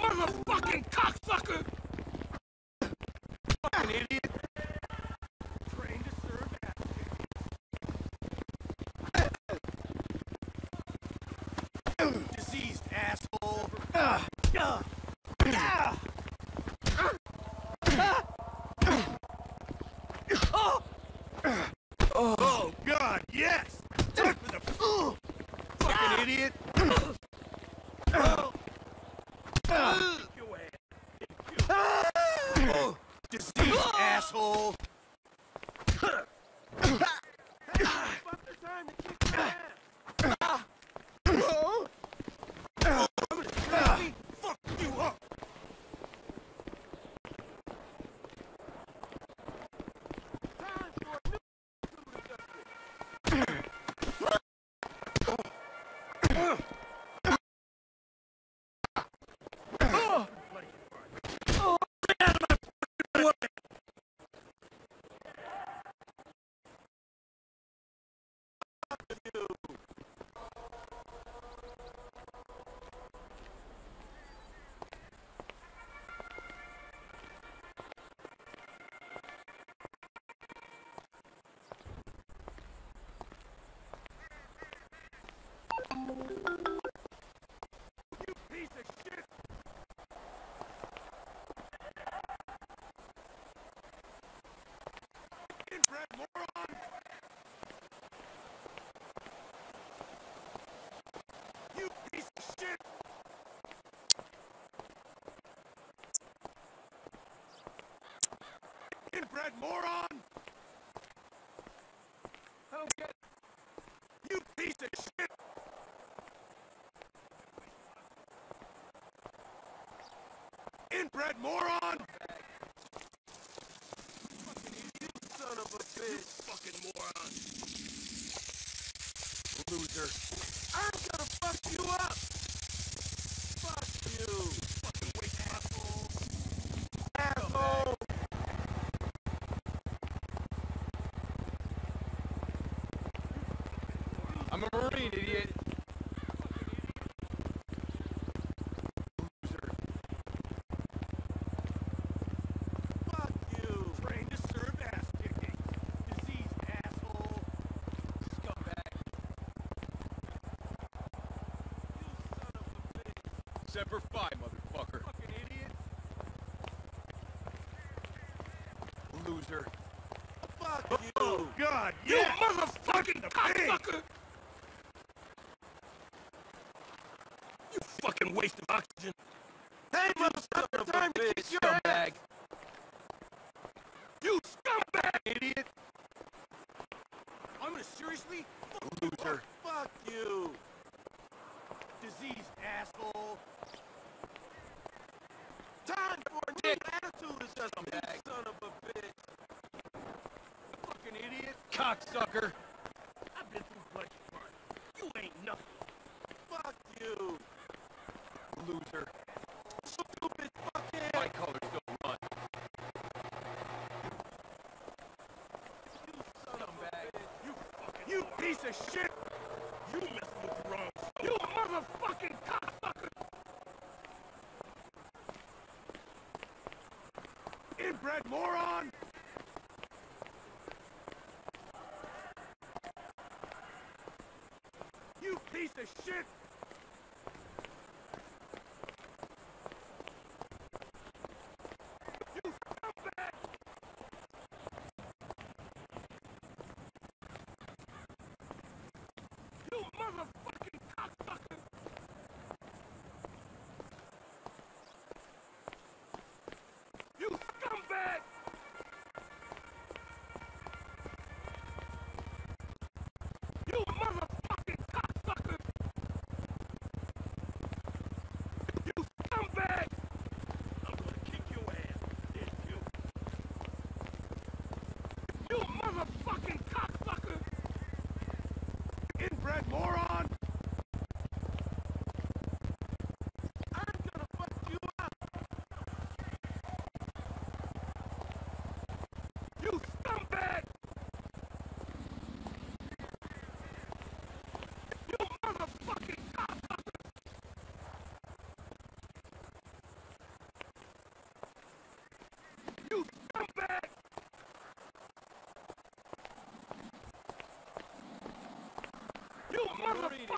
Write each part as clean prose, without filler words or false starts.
motherfucking cocksucker! Fucking idiot! Trained to serve ass. Diseased asshole. Oh God, yes! Time for the fucking idiot! Diseased asshole! Fuck you up! You piece of shit! Inbred moron! You piece of shit! Inbred moron! I don't get it. You piece of shit! Inbred moron! Fucking idiot, son of a bitch! Fucking moron! Loser! I'm gonna fuck you up! Fuck you! Fucking waste asshole! Asshole! I'm a Marine, idiot! Semper Fi, motherfucker. Fucking idiot. Loser. Fuck you. Oh, God, yeah. You motherfucking cocksucker. You fucking waste of oxygen. Hey, motherfucker, time to kick your ass. You scumbag, idiot. I'm gonna seriously? Loser. Fuck you. Diseased asshole. Time for a new attitude is just a bag. Son of a bitch. Fucking idiot. Cocksucker. I've been through plenty of fun. You ain't nothing. Fuck you. Loser. Stupid fucking. My colors don't run. You son of a bitch. You piece of shit. You messing with the wrong stuff. You motherfucking cocksucker. Inbred moron! You piece of shit! You scumbag! You motherfucking cocksucker! You scumbag! You motherfucking cocksucker!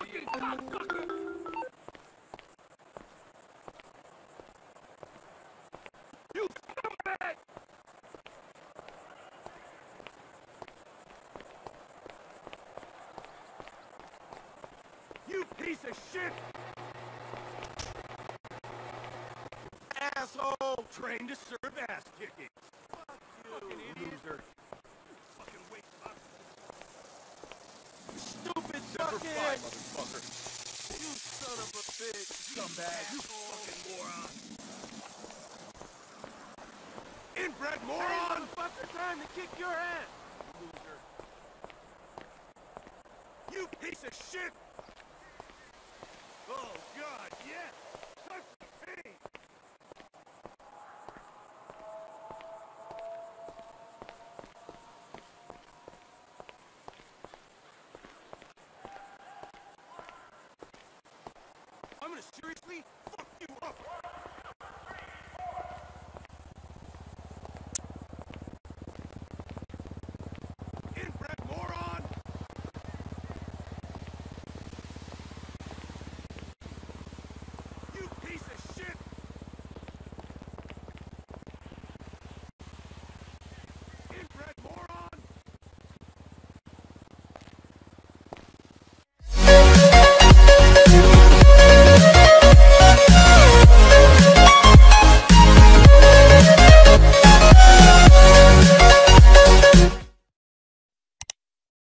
fucking cocksucker! You scumbag! You piece of shit! Asshole! Trained to serve ass kicking. Fuck you, fucking idiot. Loser. You fucking waste box. Stupid fuckhead! Motherfucker. You son of a bitch. Scumbag. You fucking moron. Inbred moron! Hey, motherfucker, time to kick your ass. Loser. You piece of shit! Oh, God, yes!